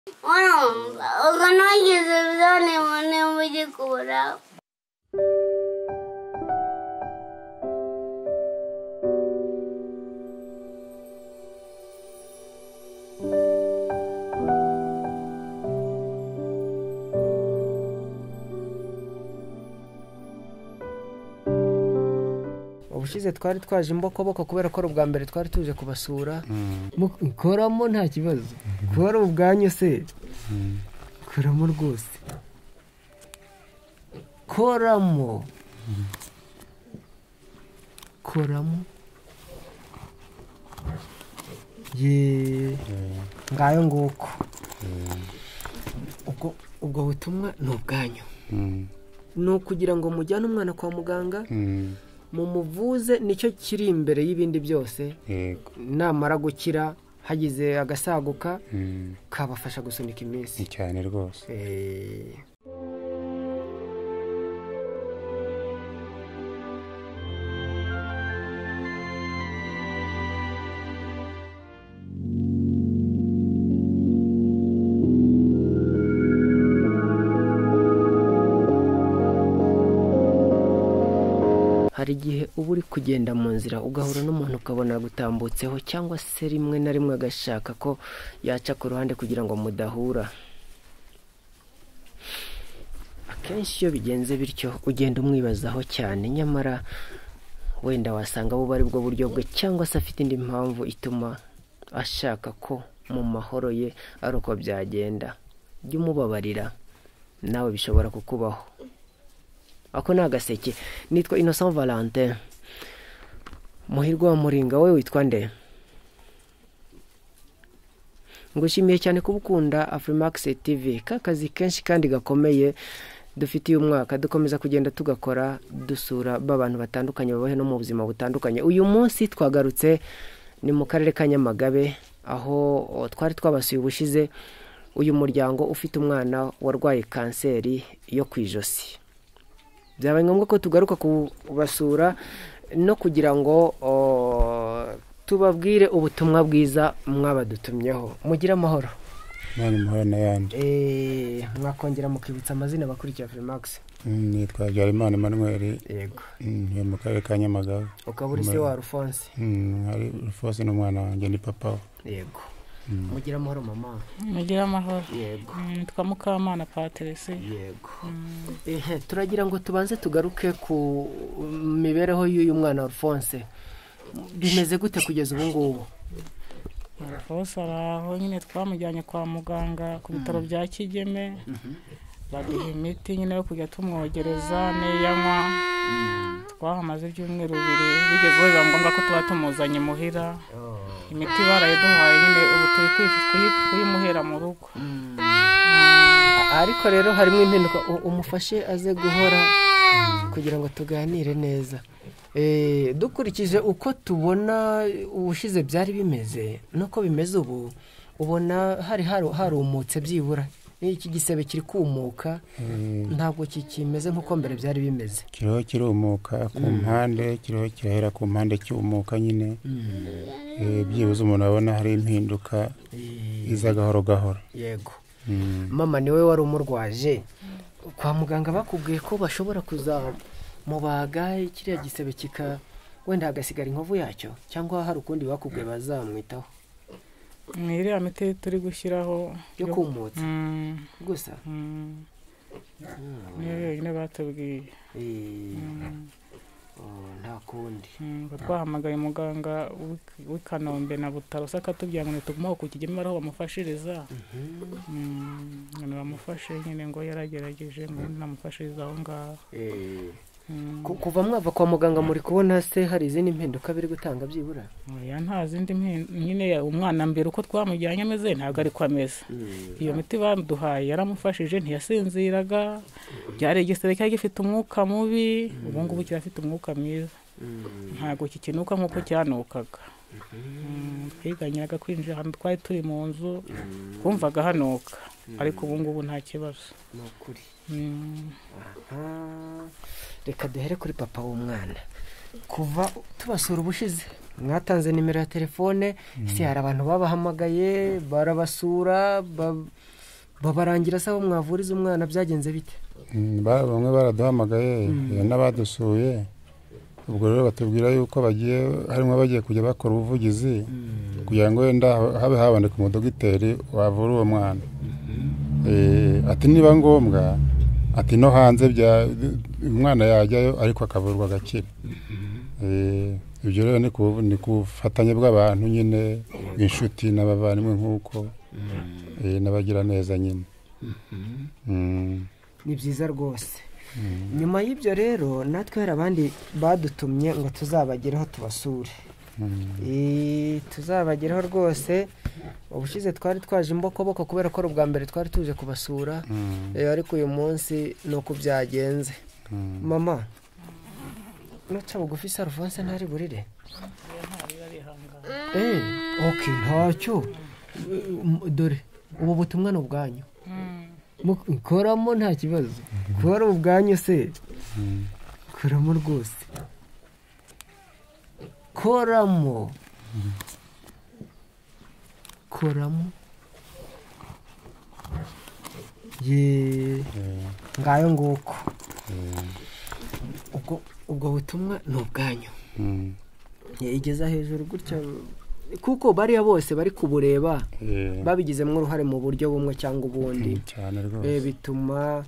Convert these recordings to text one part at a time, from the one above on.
Uno yigeze bizane mujye kubora. Ubushize twari twaje imbokoboko kubera ko ubwa mbere twari tuje kubasura. Koramo nta kibazo. Kora ubwanyu se. Koramo rwose. Koramo. Ye. Ngayo nguko. Ubwo butumwa ni ubwanyu. Ni ukugira ngo mujyane umwana kwa muganga. Mumuvuze nicyo kiri imbere y'ibindi byose. Namara gukira hagize agasaguka kabafasha gusunika iminsi cyane rwose. Hari igihe uba uri kugenda mu nzira ugahura n'umuntu ukabona gutambutseho cyangwa se rimwe na rimwe agashaka ko yaca ku ruhande kugira ngo mudahura. Akenshi iyo bigenze bityo ugenda umwibazaho cyane, nyamara wenda wasanga buba ari bwo buryo bwe cyangwa se afite indi mpamvu ituma ashaka ko mu mahoro ye ari uko byagenda. Jya umubabarira, nawe bishobora kukubaho. Ako ni agaseke. Nitwa Innocent Valentin. Muhirwa wa Muringa, wowe witwa nde? Ngushimiye cyane kubukunda Afrimax TV. Kakazi kenshi kandi gakomeye dufitiye umwaka, dukomeza kugenda tugakora dusura babantu batandukanye babahe no mu buzima butandukanye. Uyu munsi twagarutse ni mu karere ka Nyamagabe, aho twari twabasuye ubushize uyu muryango ufite umwana warwaye kanseri yo kwijosi. Byabaye ngombwa ko tugaruka kubasura no kugira ngo tubabwire ubutumwa bwiza mwabadutumyeho. Mugira amahoro. Nani mahoro n'ayandi. Mwakongera mukibutsa amazina bakurikiye Afrimax. Nitwa Habyarimana Emmanuel. Yego. Yo mu karere ka Nyamagabe. Ukaburi se wa Alphonse. Hari Alphonse n'umwana wanjye ni papa. Yego. Mugira amahoro mama. Mugira amahoro. Yego. Nitwa Mukamana Patrice. Yego. Turagira ngo tubanze tugaruke ku mibereho y'uyu mwana Alphonse. Bimeze gute kugeza ubu ngubu? Alphonse araho nyine twamujyanye kwa muganga ku bitaro bya Kigeme. Baduha imiti nyine yo kujya tumwogereza neyanywa. Twahamaze ibyumweru bibiri bigeze biba ngombwa ko tuba tumuzanye muhira. Imiti barayiduhaye nyine ubu turi kuyimuhera mu rugo. Ariko rero harimo impinduka, umufashe aze guhora kugira ngo tuganire neza. Dukurikije uko tubona ubushize byari bimeze nuko bimeze ubu, ubona hari umutse byibura. Iki gisebe kiri kumuka, ntabwo kikimeze nkuko mbere byari bimeze. Kiriho kirumuka ku mpande, kiriho kirahera ku mpande cyumuka nyine. Byibuze umuntu abona hari impinduka iza gahoro gahoro. Yego. Mama niwe wari umurwaje. Kwa muganga bakubwiye ko bashobora kuzamubaga kiriya gisebe wenda hagasigara inkovu yacyo, cyangwa hari ukundi bakubwiye bazamwitaho? Iriya miti turi gushyiraho yo kumutsa gusa. Niyo batubwiye. Nta kundi. Twahamagaye muganga w'i Kanombe na Butaro akatubwira ngo nitugumaho ku Kigeme ariho bamufashiriza. Bamufashe nyine ngo yaragerageje ngo namufashiriza aho ngaho. Kuva mwava kwa muganga muri kubona se hari izindi mpinduka biri gutanga byibura? Oya, nta zindi nyine umwana mbere uko twamujyanye ameze ntabwo ari ko ameze. Iyo miti baduhaye yaramufashije, ntiyasinziraga, byari igisebe cyari gifite umwuka mubi, ubu ngubu kirafite umwuka mwiza, ntabwo kikinuka nk'uko cyanukaga. Twiganyiraga kwinjira ahantu twari turi mu nzu twumvaga hanuka, ariko ubu ngubu nta kibazo. Ni ukuri. Reka duhere kuri papa w'umwana. Kuva tubasura ubushize mwatanze nimero ya telefone, ese hari abantu babahamagaye barabasura babarangira se aho mwavuriza umwana byagenze bite? bamwe baraduhamagaye n'abadusuye, ubwo rero batubwira yuko harimo bagiye kujya bakora ubuvugizi kugira ngo wenda habe haboneka umudogiteri wavura uwo mwana. Ati niba ngombwa, ati no hanze umwana yajyayo ariko akavurwa agakira. Ibyo rero ni kufatanya bw'abantu nyine, inshuti n'abavandimwe nk'uko n'abagira neza nyine. Ni byiza rwose. Nyuma y'ibyo rero natwe hari abandi badutumye ngo tuzabageraho tubasure. Tuzabageraho rwose. Ubushize twari twaje imbokoboko kubera ko ubwa mbere twari tuje kubasura, ariko uyu munsi nuko byagenze. Mama, nuca bugufi Sarfonse ntari burire? Okay, ntacyo. Dore ubu butumwa n'ubwanyu. Mukoramo nta kibazo. Kora ubwanyu se. Koramo rwose. Koramo. Ngayo nguko. Ubwo butumwa n'ubwanyu. Igeza hejuru gutya kuko bariya bose bari kubureba babigizemo uruhare mu buryo bumwe cyangwa ubundi. Bituma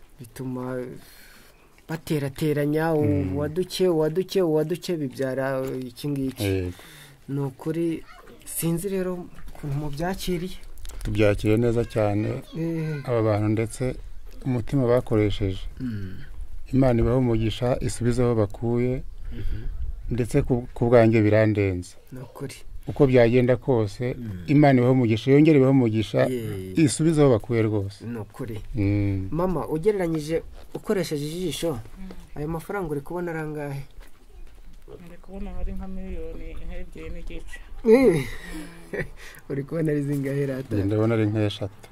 baterateranya uwaduke bibyara iki ngiki. Ni ukuri sinzi rero ukuntu mubyakiriye. Tubyakiriye neza cyane aba bantu, ndetse umutima bakoresheje Imana ibaho umugisha, isubize aho bakuye, ndetse ku bwanjye birarenze. Ni ukuri uko byagenda kose Imana ibaho umugisha, yongere ibaho umugisha, isubize aho bakuye rwose. Ni ukuri. Mama, ugereranyije ukoresheje ijisho, ayo mafaranga uri kubona arangahe? Ndi kubona hari nka miliyoni 2.5. Uri kubona ari zingahe rata? Ndabona ari nk'eshatu.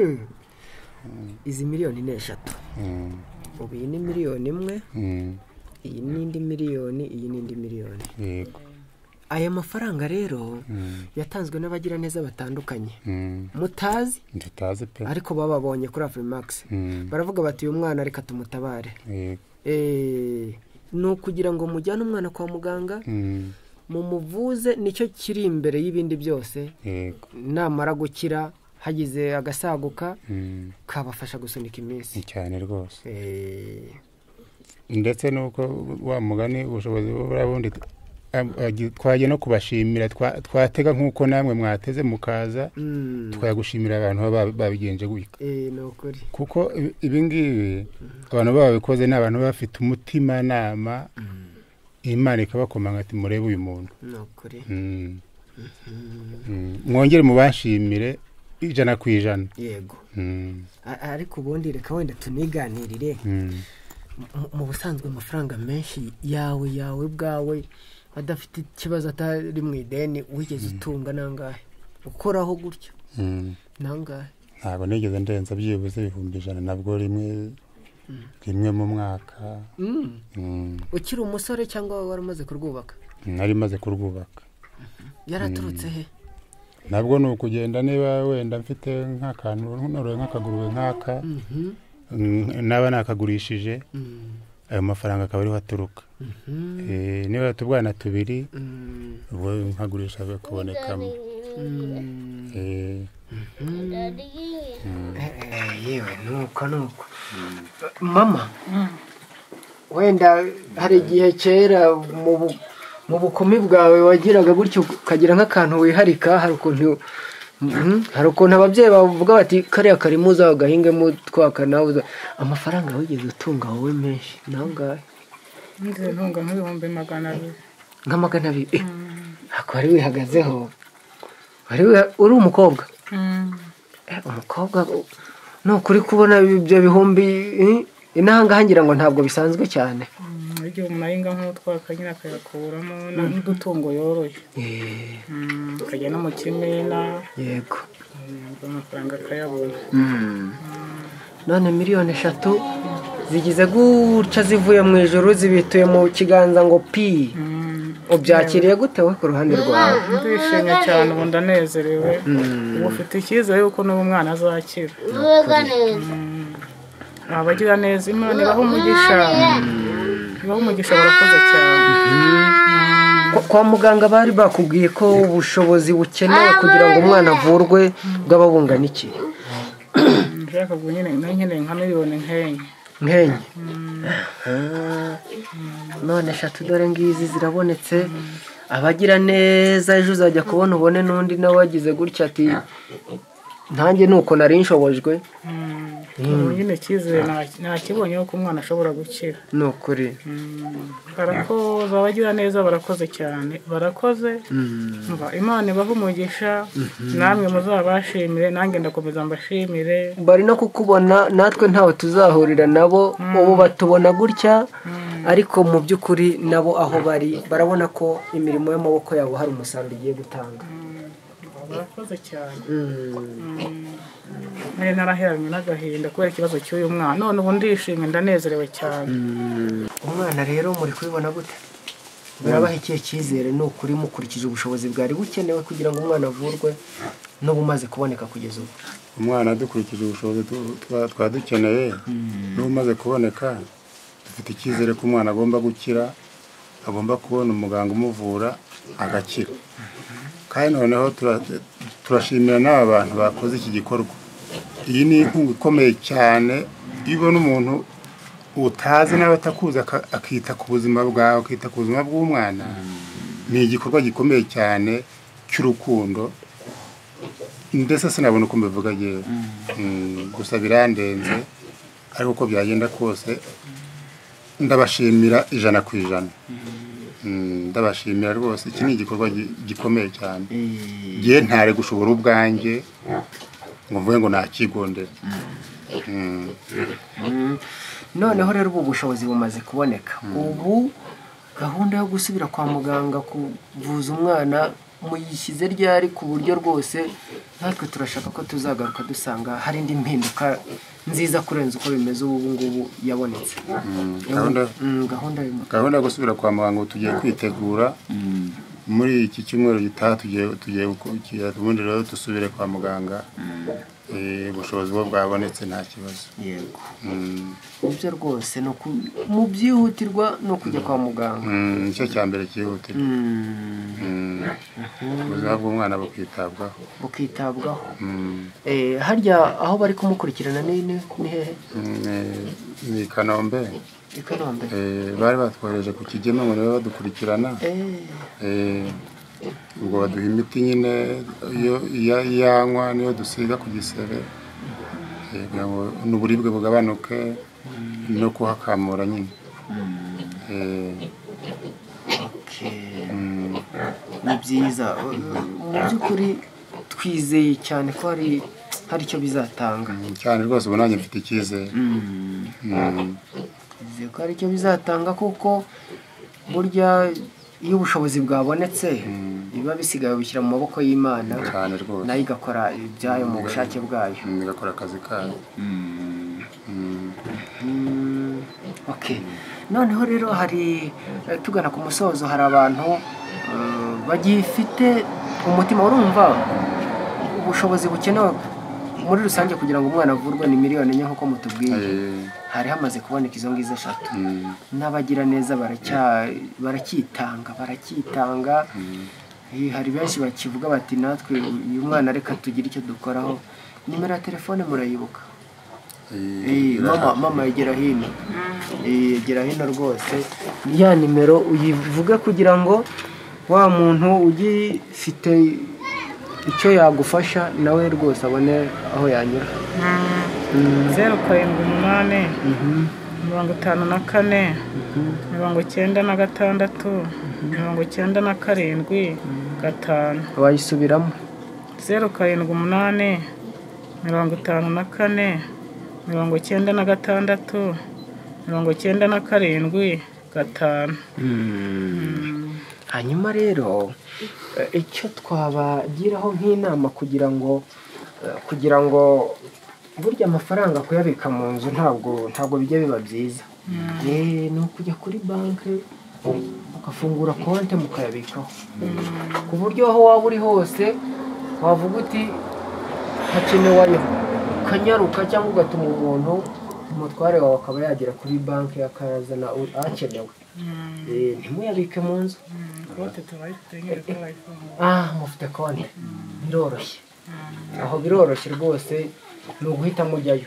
Izi miliyoni ni 3. Ubu iyi ni miliyoni 1, iyi n'indi miliyoni, iyi n'indi miliyoni. Yego. Aya mafaranga rero yatanzwe n'abagira neza batandukanye. Mutazi pe, ariko bababonye kuri Afrimax. Baravuga bati uyu mwana reka tumutabare. No kugira ngo mujyane umwana kwa muganga, mumuvuze, nicyo kiri imbere y'ibindi byose. Namara gukira hagize agasaguka kabafasha gusunika iminsi cyane rwose. Ndetse nuko wa mugani ubushobozi burabundi twaje no kubashimira, twatega nk'uko namwe mwateze mukaza, twayagushimira abantu babigenje gutya. No kuri kuko ibingibi abantu babikoze n'abantu bafite umutima nama, Imana ikabakomanga ati murebe uyu muntu. No kuri. Mwongere mubashimire 100%. Yego. Ariko ubundi reka wenda tuniganirire. Mu busanzwe amafaranga menshi yawe bwawe adafite ikibazo atari mu ideni wigeze utunga nangahe? Ukoraho gutyo nangahe? Ntabwo nigeze ndenza byibuze 100 nabwo rimwe mu mwaka. Ukiri umusore cyangwa waramaze kurwubaka? Nari maze kurwubaka. Yaraturutse he? Nabwo ni ukugenda niba wenda mfite nk'akantu noroye nk'akagurube nk'aka, naba nakagurishije, ayo mafaranga akaba ariho aturuka. Niba tubwana 2 ubwo nkagurisha bakabonekamo. Yewe nuko. Mama, wenda hari igihe kera mu bukumi bwawe wagiraga gutyo ukagira nk'akantu wiharika, hari ukuntu ababyeyi bavuga bati kariya karimuza agahingemo twaka nawe amafaranga wigeze utunga wowe menshi nangahe? Ngize ntunga nk'ibihumbi 200. Nka 200? Ako wari wihagazeho, uri umukobwa? Umukobwa no kuri kubona ibyo bihumbi inanga ngira ngo ntabwo bisanzwe cyane. Igihe umuntu nk'utwaka nyine akayakuramo n'udutungo yoroye. Akajya no mu kimena. Yego. Amafaranga akayabona. None miliyoni 3 zigize gutya zivuye mu ijoro zibituye mu kiganza ngo pi. ubyakiriye gute we ku ruhande rwawe? ndishimye cyane ubu ndanezerewe ubu ufite icyizere yuko n'ubu mwana azakira abagira neza Imana ibaha umugisha barakoze cyane kwa muganga bari bakubwiye ko ubushobozi bukenewe kugira ngo umwana avurwe bwaba bungana iki? nshaka nyine nka miliyoni nk'enye none eshatu dore ngizi zirabonetse abagira neza ejo uzajya kubona ubone n'undi nawe wagize gutya ati ntange nuko nari nshobojwe nyine cyizere nakibonye ko umwana ashobora gukira ni ukuri barakoze abagira neza barakoze cyane barakoze Imana ibaha umugisha namwe muzabashimire nanjye ndakomeza mbashimire bari no kukubona natwe ntawe tuzahurira nabo ubu batubona gutya ariko mu by'ukuri nabo aho bari barabona ko imirimo y'amaboko yabo hari umusaruro igiye gutanga barakoze cyane nari naraheranywe n'agahinda kubera ikibazo cy'uyu mwana none ubu ndishimye ndanezerewe cyane umwana rero muri kubibona gute birabaha ikihe cyizere ni ukuri mukurikije ubushobozi bwari bukenewe kugira ngo umwana avurwe n'ubumaze kuboneka kugeza ubu umwana dukurikije ubushobozi twadukeneye n'ubumaze kuboneka dufite icyizere ko umwana agomba gukira agomba kubona umuganga umuvura agakira kandi noneho turashimira n'aba bantu bakoze iki gikorwa iyi ni inkunga ikomeye cyane iyo ubona umuntu utazi nawe atakuzi akita ku buzima bwawe akita ku buzima bw'umwana ni igikorwa gikomeye cyane cy'urukundo ndetse sinabona uko mbivuga yewe gusa birarenze ariko uko byagenda kose ndabashimira 100%. Ndabashimira rwose iki ni igikorwa gikomeye cyane ngiye ntare gushobora ubwanjye ngo mvuge ngo nakigondera noneho rero ubu bushobozi bumaze kuboneka ubu gahunda yo gusubira kwa muganga kuvuza umwana muyishyize ryari ku buryo rwose natwe turashaka ko tuzagaruka dusanga hari indi mpinduka nziza kurenza uko bimeze ubu ngubu yabonetse gahunda yo gusubira kwa muganga tugiye kwitegura muri iki cyumweru gitaha tugiye ubundi rero dusubire kwa muganga ubushobozi bwo bwabonetse nta kibazo yego ibyo rwose no mu byihutirwa no kujya kwa muganga nicyo cya mbere cyihutirwa ubuzima bw'umwana bukitabwaho harya aho bari kumukurikirana ni hehe ni Kanombe bari batwohereje ku Kigeme ngo nibo badukurikirana ubwo baduha imiti nyine iyo yanywa niyo dusiga ku gisebe kugira ngo n'uburibwe bugabanuke no kuhakamura nyine ni byiza mu by'ukuri twizeye cyane ko hari icyo bizatanga cyane rwose ubu nanjye mfite icyizere twizeye ko hari icyo bizatanga kuko burya iyo ubushobozi bwabonetse biba bisigaye bishyira mu maboko y'Imana nayo igakora ibyayo mu bushake bwayo igakora akazi kayo noneho rero hari tugana ku musozo hari abantu bagifite umutima urumva ubushobozi bukenewe muri rusange kugira ngo umwana avurwe ni miliyoni enye nk'uko mutubwiye hari hamaze kuboneka izo ngizo 3 n'abagira neza barakitanga hari benshi bakivuga bati natwe uyu mwana reka tugire icyo dukoraho nimero ya telefone murayibuka mama yegera hino rwose ya nimero uyivuga kugira ngo wa muntu ugifite icyo yagufasha nawe rwose abone aho yanyura 078 54 96 97 5 wayisubiramo 078 54 96 97 5 hanyuma rero icyo twabagiraho nk'inama kugira ngo burya amafaranga kuyabika mu nzu ntabwo bijya biba byiza ni ukujya kuri banki ugafungura konti mukayabikaho ku buryo aho waba uri hose wavuga uti hakenewe ayo ukanyaruka cyangwa ugatuma umuntu umutware wawe akaba yagera kuri banki akazana akenewe ntimuyabike mu nzu mufite konti biroroshye aho biroroshye rwose ni uguhita mujyayo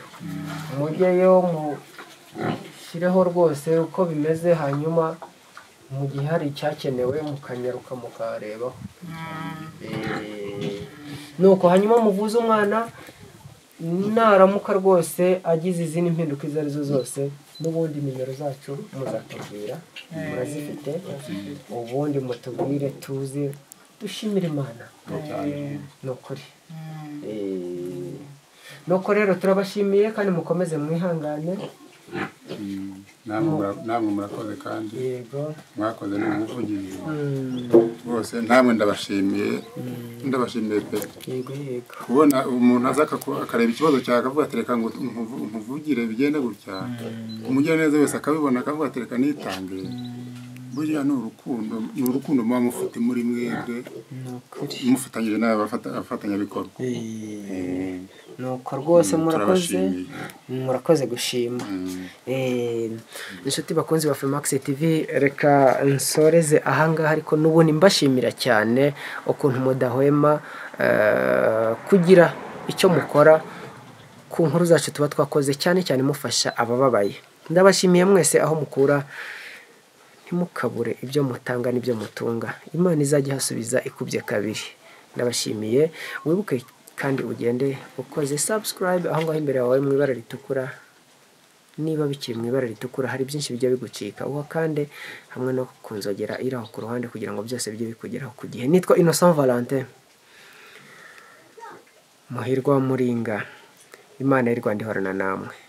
mushyireho rwose uko bimeze hanyuma mu gihe hari icyakenewe mukanyaruka mukarebaho nuko hanyuma muvuze umwana naramuka rwose agize izindi mpinduka izo arizo zose n'ubundi nimero zacu muzatubwira murazifite ubundi mutubwire tuzi dushimire Imana ni ukuri nuko rero turabashimiye kandi mukomeze mwihangane namwe murakoze kandi yego mwakoze n'ubuvugizi bose namwe ndabashimiye pe yego kubona umuntu aza akareba ikibazo cyawe akavuga ati reka ngo nkuvugire bigende gutya umugiraneza wese akabibona akavuga ati reka nitange burya ni urukundo muba mufite muri mwebwe mufatanyije n'abafatanyabikorwa nuko rwose murakoze gushima inshuti bakunzi ba Afrimax TV reka nsoreze ahangaha ariko n'ubundi mbashimira cyane ukuntu mudahwema kugira icyo mukora ku nkuru zacu tuba twakoze cyane mufasha abababaye ndabashimiye mwese aho mukura ntimukabure ibyo mutanga n'ibyo mutunga Imana izajya ihasubiza ikubye kabiri ndabashimiye wibuke kandi ugende ukoze subscribe aho ngaho imbere yawe mu ibara ritukura niba bikiri mu ibara ritukura hari byinshi bijya bigucika uwa kandi hamwe no kunzogera iri aho ku ruhande kugira ngo byose bijye bikugeraho ku gihe nitwa Innocent Valentin muhirwa muringa Imana y'u Rwanda ihorana namwe